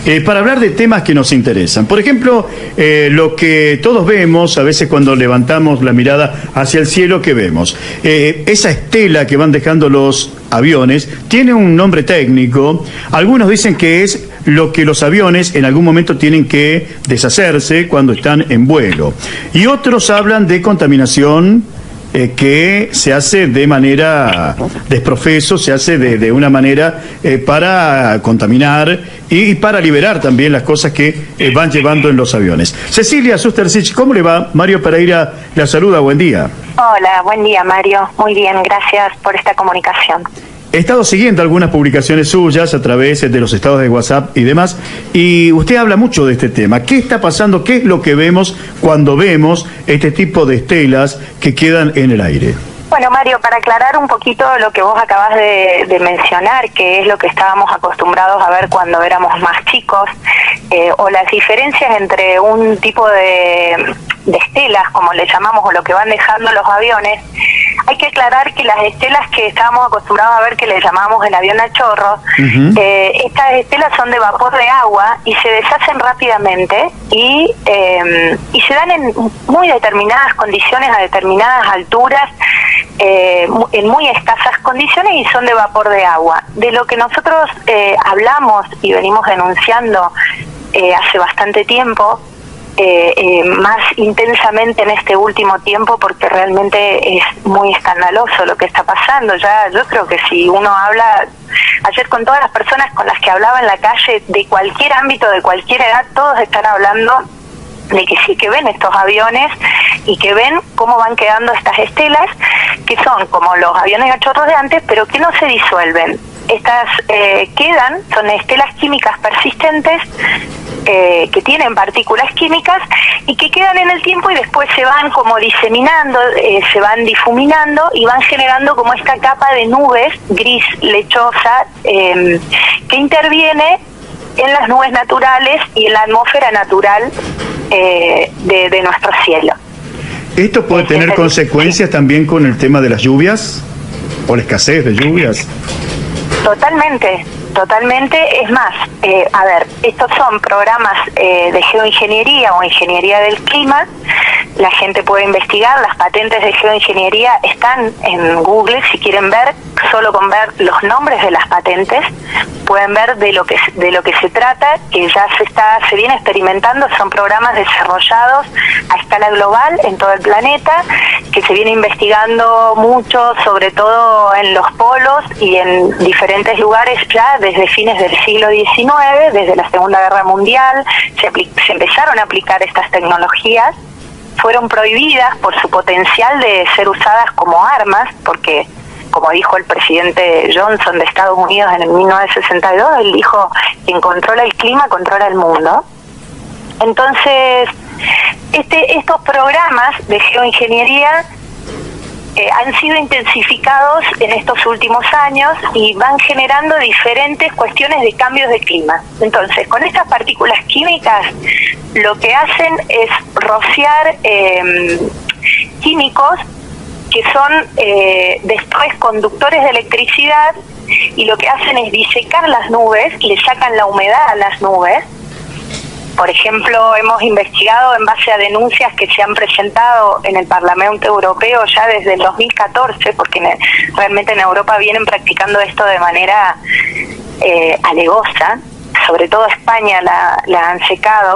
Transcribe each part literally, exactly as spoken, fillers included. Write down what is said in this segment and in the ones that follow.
Eh, para hablar de temas que nos interesan. Por ejemplo, eh, lo que todos vemos, a veces cuando levantamos la mirada hacia el cielo, ¿qué vemos? Eh, esa estela que van dejando los aviones tiene un nombre técnico. Algunos dicen que es lo que los aviones en algún momento tienen que deshacerse cuando están en vuelo. Y otros hablan de contaminación Eh, que se hace de manera desprofeso, se hace de, de una manera eh, para contaminar y, y para liberar también las cosas que eh, van llevando en los aviones. Cecilia Sustercich, ¿cómo le va? Mario Pereira la saluda, buen día. Hola, buen día Mario, muy bien, gracias por esta comunicación. He estado siguiendo algunas publicaciones suyas a través de los estados de WhatsApp y demás, y usted habla mucho de este tema. ¿Qué está pasando? ¿Qué es lo que vemos cuando vemos este tipo de estelas que quedan en el aire? Bueno, Mario, para aclarar un poquito lo que vos acabas de, de mencionar, que es lo que estábamos acostumbrados a ver cuando éramos más chicos, eh, o las diferencias entre un tipo de, de estelas, como le llamamos, o lo que van dejando los aviones, hay que aclarar que las estelas que estábamos acostumbrados a ver, que le llamamos el avión a chorro, uh-huh. eh, estas estelas son de vapor de agua y se deshacen rápidamente y, eh, y se dan en muy determinadas condiciones, a determinadas alturas, eh, en muy escasas condiciones, y son de vapor de agua. De lo que nosotros eh, hablamos y venimos denunciando eh, hace bastante tiempo, Eh, eh, más intensamente en este último tiempo, porque realmente es muy escandaloso lo que está pasando. Ya yo creo que si uno habla, ayer con todas las personas con las que hablaba en la calle, de cualquier ámbito, de cualquier edad, todos están hablando de que sí, que ven estos aviones y que ven cómo van quedando estas estelas, que son como los aviones a chorros de antes, pero que no se disuelven. Estas eh, quedan, son estelas químicas persistentes, Eh, que tienen partículas químicas y que quedan en el tiempo y después se van como diseminando, eh, se van difuminando y van generando como esta capa de nubes gris lechosa eh, que interviene en las nubes naturales y en la atmósfera natural eh, de, de nuestro cielo. ¿Esto puede Este tener es el... consecuencias sí. también con el tema de las lluvias o la escasez de lluvias? Totalmente. Totalmente, es más, eh, a ver, estos son programas eh, de geoingeniería o ingeniería del clima. La gente puede investigar, las patentes de geoingeniería están en Google, si quieren ver, solo con ver los nombres de las patentes, pueden ver de lo que de lo que se trata, que ya se está se viene experimentando. Son programas desarrollados a escala global en todo el planeta, que se viene investigando mucho, sobre todo en los polos y en diferentes lugares ya desde fines del siglo diecinueve, desde la Segunda Guerra Mundial, se, se empezaron a aplicar estas tecnologías. Fueron prohibidas por su potencial de ser usadas como armas, porque, como dijo el presidente Johnson de Estados Unidos en el mil novecientos sesenta y dos, él dijo: quien controla el clima controla el mundo. Entonces, este, estos programas de geoingeniería Eh, han sido intensificados en estos últimos años y van generando diferentes cuestiones de cambios de clima. Entonces, con estas partículas químicas, lo que hacen es rociar eh, químicos que son eh, después conductores de electricidad, y lo que hacen es disecar las nubes, le sacan la humedad a las nubes. Por ejemplo, hemos investigado en base a denuncias que se han presentado en el Parlamento Europeo ya desde el dos mil catorce, porque realmente en Europa vienen practicando esto de manera eh, alegosa, sobre todo España la, la han secado.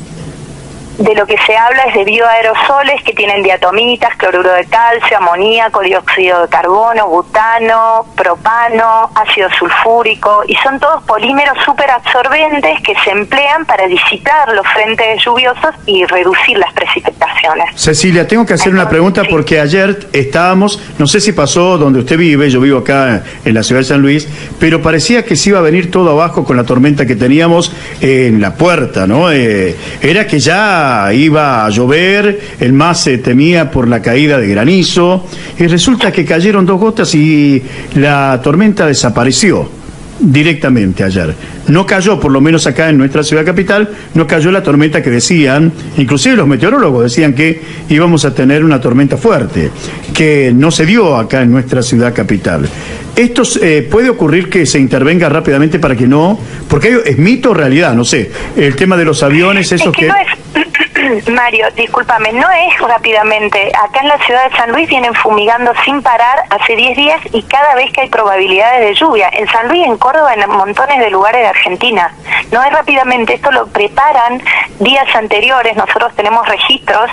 De lo que se habla es de bioaerosoles que tienen diatomitas, cloruro de calcio, amoníaco, dióxido de carbono, butano, propano, ácido sulfúrico, y son todos polímeros súper absorbentes que se emplean para disipar los frentes lluviosos y reducir las precipitaciones. Cecilia, tengo que hacer Entonces, una pregunta sí. porque ayer estábamos, no sé si pasó donde usted vive, yo vivo acá en la ciudad de San Luis, pero parecía que se iba a venir todo abajo con la tormenta que teníamos en la puerta, ¿no? Eh, era que ya iba a llover, el M A S se temía por la caída de granizo, y resulta que cayeron dos gotas y la tormenta desapareció. directamente ayer. No cayó, por lo menos acá en nuestra ciudad capital, no cayó la tormenta que decían, inclusive los meteorólogos decían que íbamos a tener una tormenta fuerte, que no se dio acá en nuestra ciudad capital. ¿Esto eh, puede ocurrir que se intervenga rápidamente para que no? Porque hay, es mito o realidad, no sé, el tema de los aviones, esos es que... que... No es... Mario, discúlpame, no es rápidamente. Acá en la ciudad de San Luis vienen fumigando sin parar hace diez días y cada vez que hay probabilidades de lluvia. En San Luis, en Córdoba, en montones de lugares de Argentina. No es rápidamente, esto lo preparan días anteriores. Nosotros tenemos registros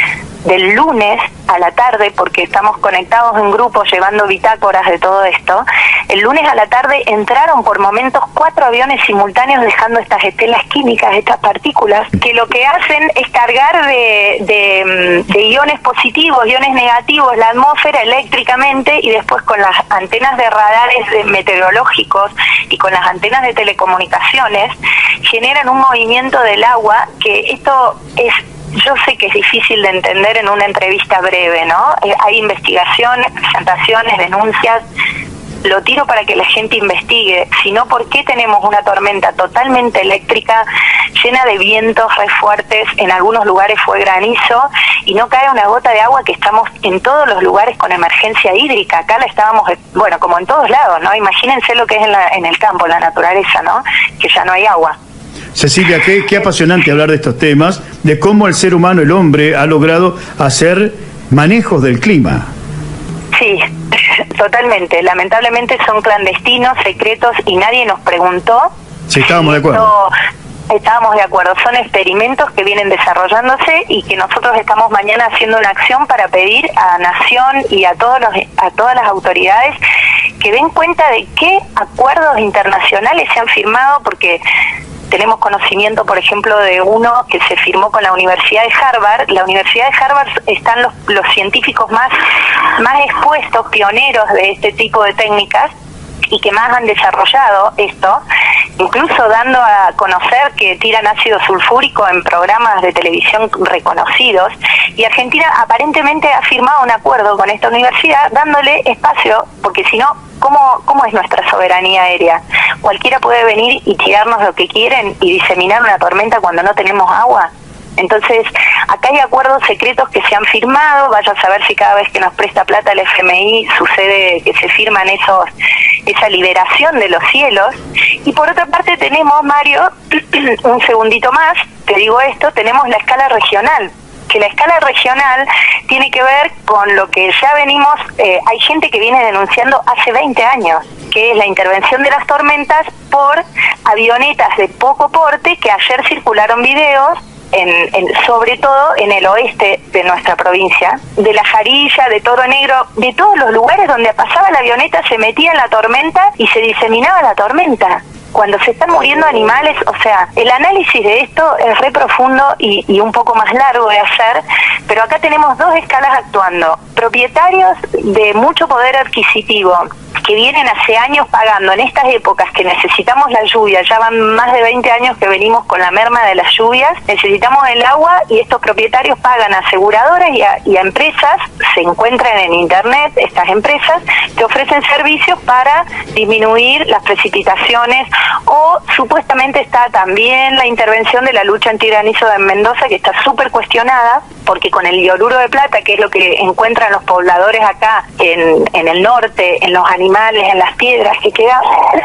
del lunes a la tarde, porque estamos conectados en grupo llevando bitácoras de todo esto. El lunes a la tarde entraron por momentos cuatro aviones simultáneos dejando estas estelas químicas, estas partículas, que lo que hacen es cargar de, de, de iones positivos, iones negativos la atmósfera eléctricamente, y después con las antenas de radares de meteorológicos y con las antenas de telecomunicaciones generan un movimiento del agua, que esto es... Yo sé que es difícil de entender en una entrevista breve, ¿no? Eh, hay investigaciones, presentaciones, denuncias. Lo tiro para que la gente investigue, sino por qué tenemos una tormenta totalmente eléctrica, llena de vientos re fuertes, en algunos lugares fue granizo, y no cae una gota de agua, que estamos en todos los lugares con emergencia hídrica. Acá la estábamos, bueno, como en todos lados, ¿no? Imagínense lo que es en, la, en el campo, la naturaleza, ¿no? Que ya no hay agua. Cecilia, qué, qué apasionante hablar de estos temas, de cómo el ser humano, el hombre, ha logrado hacer manejos del clima. Sí, totalmente. Lamentablemente son clandestinos, secretos, y nadie nos preguntó. Sí, estábamos de acuerdo. No, estábamos de acuerdo. Son experimentos que vienen desarrollándose y que nosotros estamos mañana haciendo una acción para pedir a Nación y a todos los, a todas las autoridades que den cuenta de qué acuerdos internacionales se han firmado, porque tenemos conocimiento, por ejemplo, de uno que se firmó con la Universidad de Harvard. La Universidad de Harvard están los, los científicos más, más expuestos, pioneros de este tipo de técnicas, y que más han desarrollado esto, incluso dando a conocer que tiran ácido sulfúrico en programas de televisión reconocidos. Y Argentina aparentemente ha firmado un acuerdo con esta universidad, dándole espacio, porque si no, ¿cómo, cómo es nuestra soberanía aérea? Cualquiera puede venir y tirarnos lo que quieren y diseminar una tormenta cuando no tenemos agua. Entonces, acá hay acuerdos secretos que se han firmado. Vaya a saber si cada vez que nos presta plata el F M I sucede que se firman esos, esa liberación de los cielos. Y por otra parte tenemos, Mario, un segundito más, te digo esto, tenemos la escala regional. Que la escala regional tiene que ver con lo que ya venimos, eh, hay gente que viene denunciando hace veinte años, que es la intervención de las tormentas por avionetas de poco porte, que ayer circularon videos, En, en, sobre todo en el oeste de nuestra provincia, de La Jarilla, de Toro Negro, de todos los lugares donde pasaba la avioneta, se metía en la tormenta y se diseminaba la tormenta. Cuando se están muriendo animales, o sea, el análisis de esto es re profundo y, y un poco más largo de hacer, pero acá tenemos dos escalas actuando. Propietarios de mucho poder adquisitivo, que vienen hace años pagando en estas épocas que necesitamos la lluvia, ya van más de veinte años que venimos con la merma de las lluvias, necesitamos el agua, y estos propietarios pagan a aseguradoras y a, y a empresas, se encuentran en internet estas empresas, que ofrecen servicios para disminuir las precipitaciones, o supuestamente está también la intervención de la lucha antigranizo en Mendoza, que está súper cuestionada, porque con el dioruro de plata, que es lo que encuentran los pobladores acá en, en el norte, en los animales, en las piedras, que queda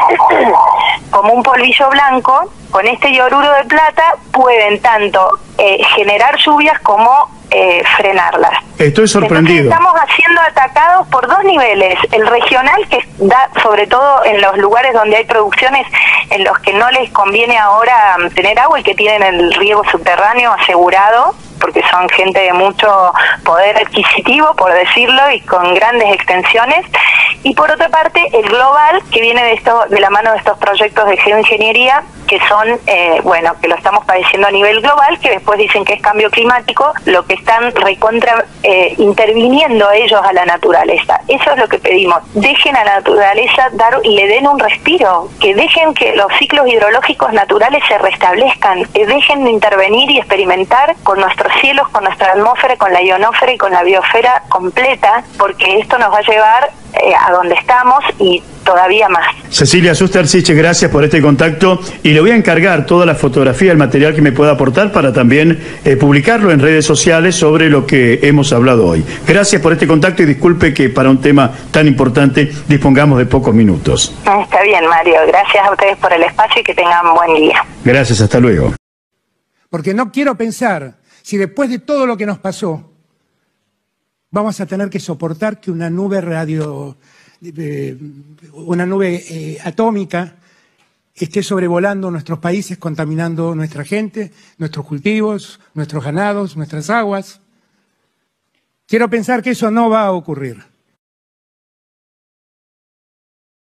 como un polvillo blanco, con este dioruro de plata pueden tanto eh, generar lluvias como eh, frenarlas. Estoy sorprendido. Entonces estamos siendo atacados por dos niveles: el regional, que da sobre todo en los lugares donde hay producciones en los que no les conviene ahora tener agua y que tienen el riego subterráneo asegurado, porque son gente de mucho poder adquisitivo, por decirlo, y con grandes extensiones. Y por otra parte, el global, que viene de esto, de la mano de estos proyectos de geoingeniería, que son, eh, bueno, que lo estamos padeciendo a nivel global, que después dicen que es cambio climático, lo que están recontra eh, interviniendo ellos a la naturaleza. Eso es lo que pedimos. Dejen a la naturaleza dar, le den un respiro, que dejen que los ciclos hidrológicos naturales se restablezcan, que dejen de intervenir y experimentar con nuestros cielos, con nuestra atmósfera, con la ionósfera y con la biosfera completa, porque esto nos va a llevar eh, a donde estamos, y todavía más. Cecilia Sustercich, gracias por este contacto y le voy a encargar toda la fotografía, el material que me pueda aportar para también eh, publicarlo en redes sociales sobre lo que hemos hablado hoy. Gracias por este contacto y disculpe que para un tema tan importante dispongamos de pocos minutos. Está bien, Mario. Gracias a ustedes por el espacio y que tengan buen día. Gracias, hasta luego. Porque no quiero pensar si después de todo lo que nos pasó vamos a tener que soportar que una nube radio... Eh, una nube eh, atómica esté sobrevolando nuestros países, contaminando nuestra gente, nuestros cultivos, nuestros ganados, nuestras aguas. Quiero pensar que eso no va a ocurrir.